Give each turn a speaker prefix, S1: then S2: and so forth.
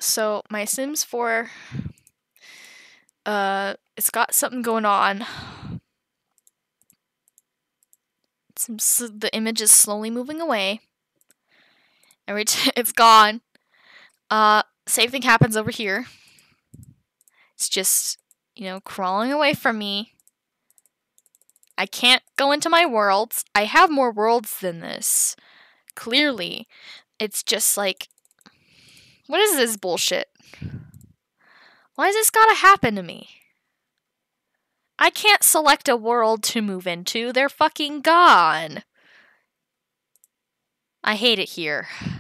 S1: So my Sims 4, it's got something going on. The image is slowly moving away. It's gone. Same thing happens over here. It's just, crawling away from me. I can't go into my worlds. I have more worlds than this. Clearly. It's just like, what is this bullshit? Why has this gotta happen to me? I can't select a world to move into. They're fucking gone. I hate it here.